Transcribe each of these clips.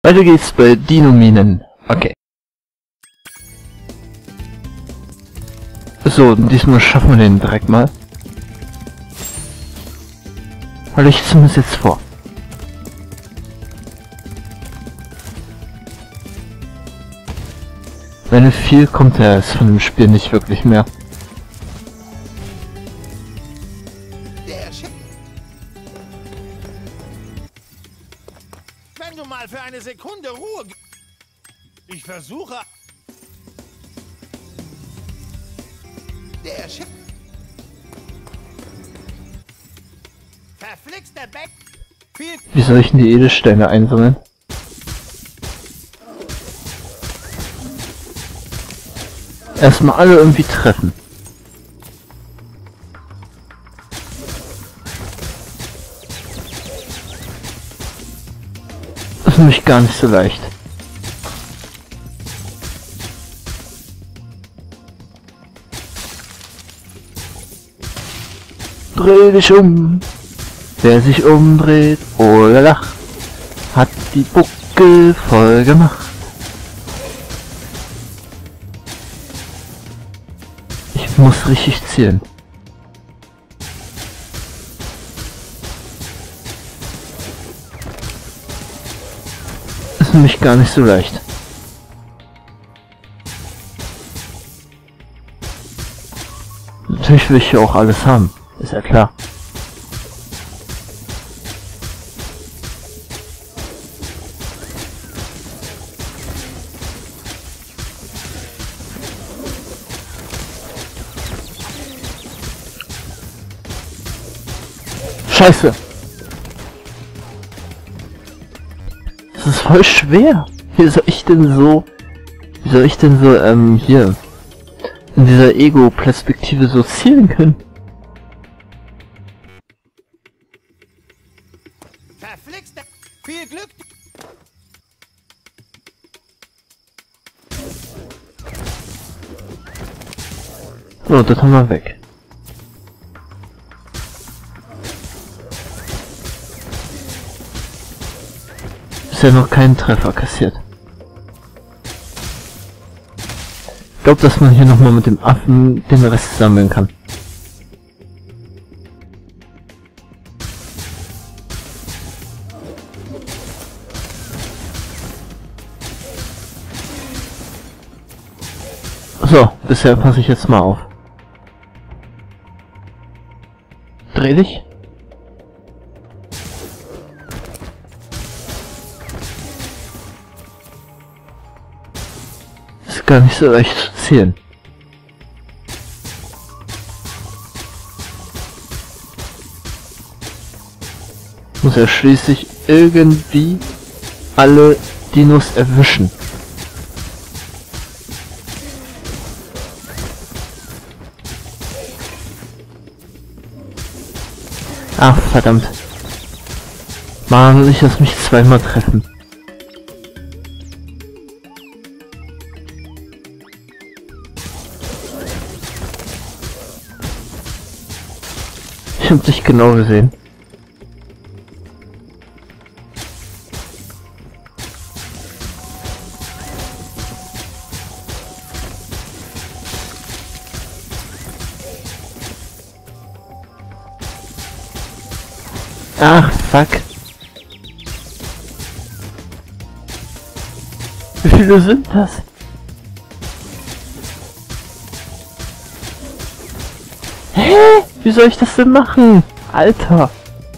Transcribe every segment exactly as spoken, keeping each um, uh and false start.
Weiter geht's bei Dinominen. Okay. So, diesmal schaffen wir den Dreck mal. Halte ich zumindest jetzt vor. Wenn viel kommt ja jetzt von dem Spiel nicht wirklich mehr. Wenn du mal für eine Sekunde Ruhe... Ich versuche... Der Schiff... Verflixter Beck... Viel... Wie soll ich denn die Edelsteine einsammeln? Erstmal alle irgendwie treffen. Das ist nämlich gar nicht so leicht. Dreh dich um. Wer sich umdreht, oh lala, hat die Buckel voll gemacht. Ich muss richtig zielen. Ist nämlich gar nicht so leicht. Natürlich will ich ja auch alles haben, ist ja klar. Scheiße! Das ist voll schwer! Wie soll ich denn so... Wie soll ich denn so, ähm, hier... in dieser Ego-Perspektive so zielen können? Verflixter... Viel Glück... So, das haben wir weg. Bisher noch keinen Treffer kassiert. Ich glaube, dass man hier nochmal mit dem Affen den Rest sammeln kann. So, bisher passe ich jetzt mal auf. Dreh dich. Ist gar nicht so leicht zu zählen. Muss er schließlich irgendwie alle Dinos erwischen. Ach, verdammt. Mann, ich lass mich zweimal treffen. Ich hab dich genau gesehen. Ach, fuck. Wie viele sind das? Hä? Wie soll ich das denn machen? Alter.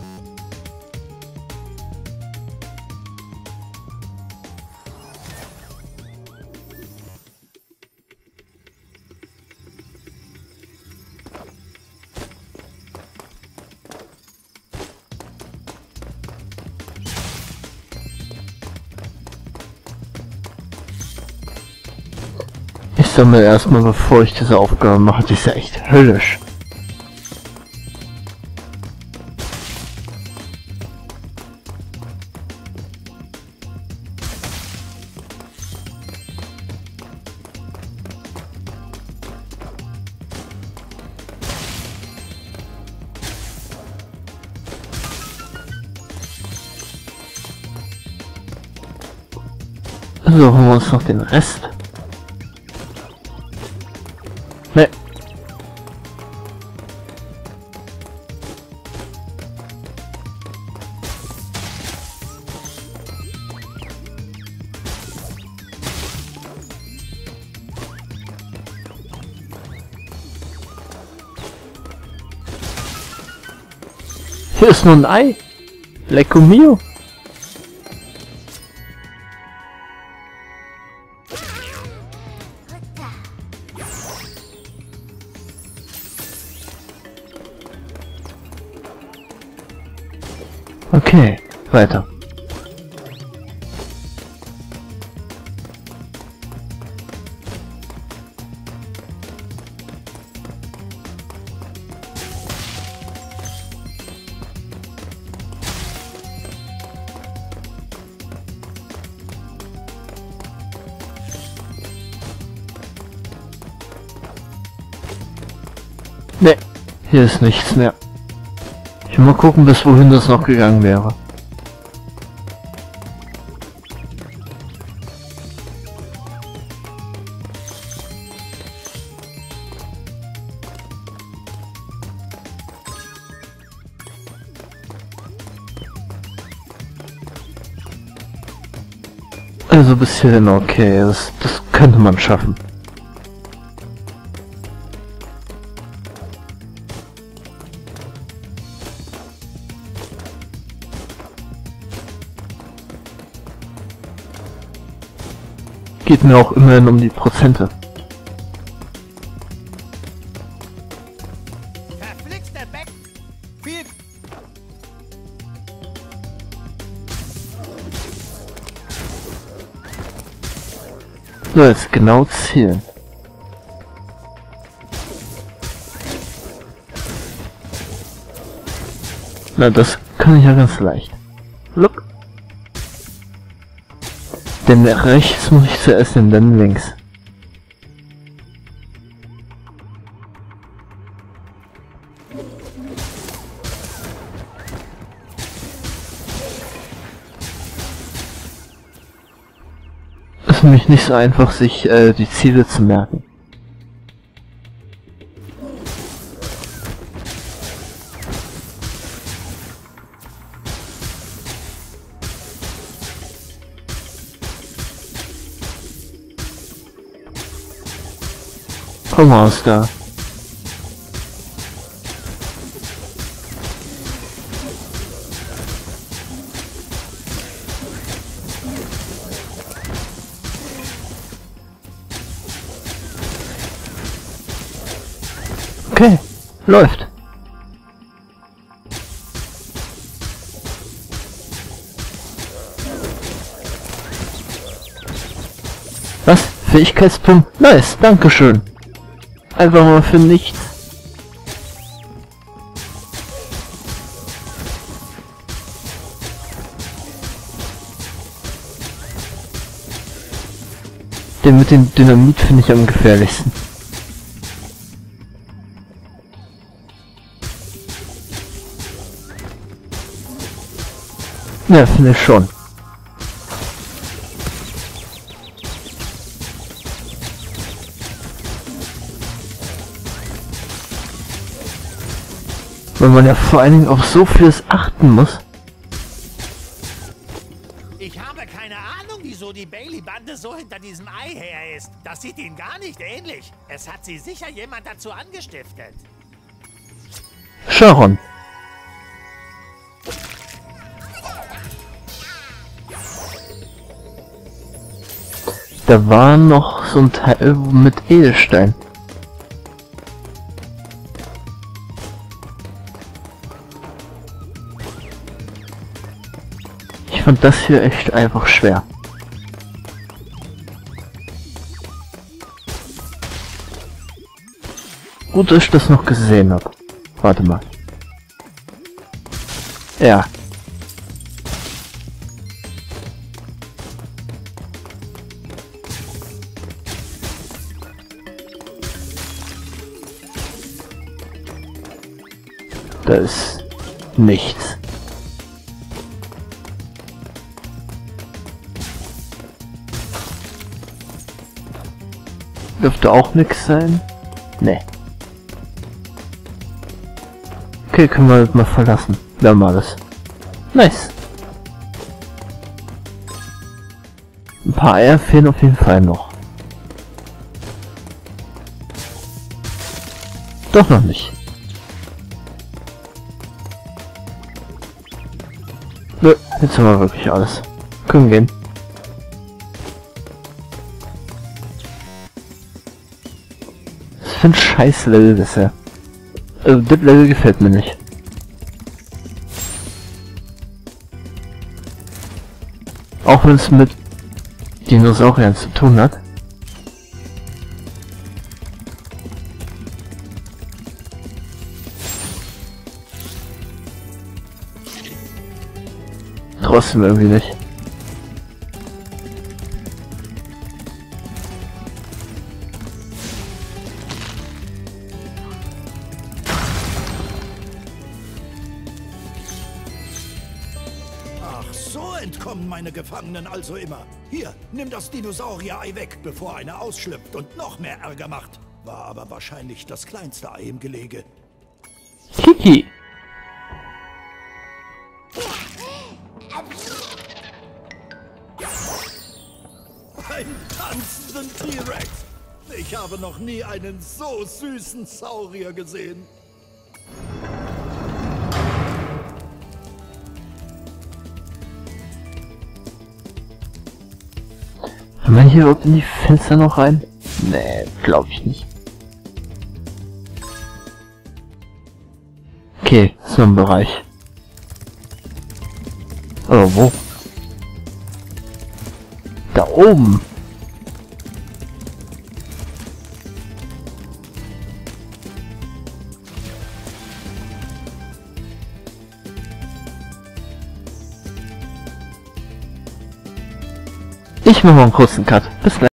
Ich sammle erstmal, bevor ich diese Aufgabe mache. Die ist ja echt höllisch. So, holen wir uns noch den Rest. Ne. Hier ist nur ein Ei. Lecco mio. Okay, weiter. Ne, hier ist nichts mehr. Ich will mal gucken, bis wohin das noch gegangen wäre. Also bis hierhin okay, das, das könnte man schaffen. Geht mir auch immerhin um die Prozente. Verflixter Beck. Viel. So, jetzt genau zielen. Na, das kann ich ja ganz leicht. Look. Denn rechts muss ich zuerst hin, dann links. Ist nämlich nicht so einfach, sich äh, die Ziele zu merken. Komm raus da. Okay, läuft. Was? Fähigkeitspunkt? Nice, dankeschön. Einfach mal für nichts. Den mit dem Dynamit finde ich am gefährlichsten. Ja, finde ich schon. Weil man ja vor allen Dingen auf so vieles achten muss. Ich habe keine Ahnung, wieso die Bailey-Bande so hinter diesem Ei her ist. Das sieht ihnen gar nicht ähnlich. Es hat sie sicher jemand dazu angestiftet. Sharon. Da war noch so ein Teil mit Edelstein. Ich fand das hier echt einfach schwer. Gut, dass ich das noch gesehen habe. Warte mal. Ja. Da ist nichts. Dürfte auch nix sein. Nee. Okay, können wir mal verlassen. Wir haben alles. Nice. Ein paar Eier fehlen auf jeden Fall noch. Doch noch nicht. Nö, jetzt haben wir wirklich alles. Können gehen. Was für ein scheiß Level bisher. Also, das Level gefällt mir nicht. Auch wenn es mit Dinosauriern zu tun hat. Trotzdem irgendwie nicht. Ach, so entkommen meine Gefangenen also immer. Hier, nimm das Dinosaurier-Ei weg, bevor einer ausschlüpft und noch mehr Ärger macht. War aber wahrscheinlich das kleinste Ei im Gelege. Kiki! Ein tanzenden T-Rex. Ich habe noch nie einen so süßen Saurier gesehen. Kann man hier überhaupt in die Fenster noch rein? Nee, glaube ich nicht. Okay, so ein Bereich. Oh, wo? Da oben. Ich mache mal einen kurzen Cut. Bis gleich.